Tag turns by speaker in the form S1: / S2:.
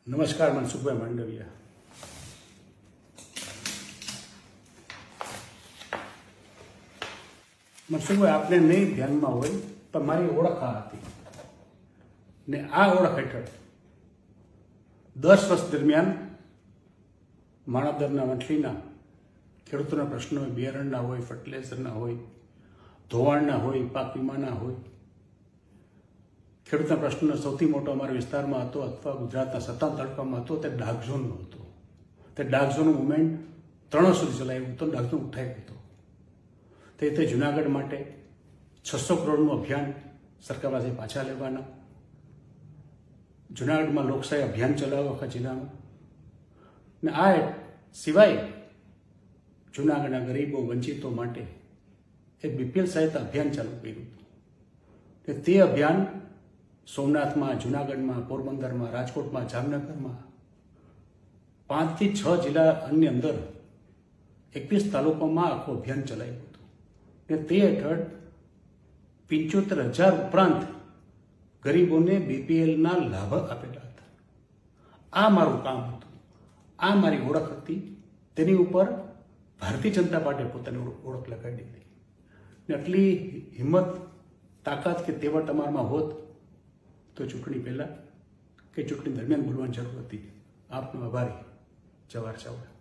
S1: નમસ્કાર, મનસુખભાઈ માંડવિયા। મનસુખભાઈ, આપને નહીં ધ્યાનમાં હોય પણ મારી ઓળખ આ હતી ને આ ઓળખ હેઠળ 10 વર્ષ દરમિયાન માણાવદરના વંથલીના ખેડૂતોના પ્રશ્નો હોય, બિયારણના હોય, ફર્ટિલાઇઝરના હોય, ધોવાણના હોય, પાક વીમાના હોય, ખેડૂતના પ્રશ્નનો સૌથી મોટો અમારા વિસ્તારમાં હતો અથવા ગુજરાતના 57 તાલુકામાં હતો તે ડાર્ક ઝોનનો હતો। તે ડાર્ક ઝોનનું મુવમેન્ટ 3 વર્ષ સુધી ચલાવ્યું હતું, ડાર્ક ઝોન ઉઠાઈ ગયો હતો। તે જુનાગઢ માટે 600 કરોડનું અભિયાન સરકાર પાસે પાછા લેવાના, જુનાગઢમાં લોકશાહી અભિયાન ચલાવ્યું આખા જિલ્લામાં, ને આ સિવાય જુનાગઢના ગરીબો વંચિતો માટે એક બીપીએલ સહાયતા અભિયાન ચાલુ કર્યું હતું। તે અભિયાન સોમનાથમાં, જુનાગઢમાં, પોરબંદરમાં, રાજકોટમાં, જામનગરમાં 5 થી 6 જિલ્લાની અંદર 21 તાલુકામાં આખું અભિયાન ચલાવ્યું હતું ને તે હેઠળ 75,000 ઉપરાંત ગરીબોને બીપીએલના લાભ આપેલા હતા। આ મારું કામ હતું, આ મારી ઓળખ હતી। તેની ઉપર ભારતીય જનતા પાર્ટીએ પોતાની ઓળખ લગાડી હતી ને આટલી હિંમત, તાકાત કે તેવડ તમારામાં હોત તો ચૂંટણી પહેલાં કે ચૂંટણી દરમિયાન બોલવાની જરૂર હતી। આપનો આભારી, જવાહર ચાવડા।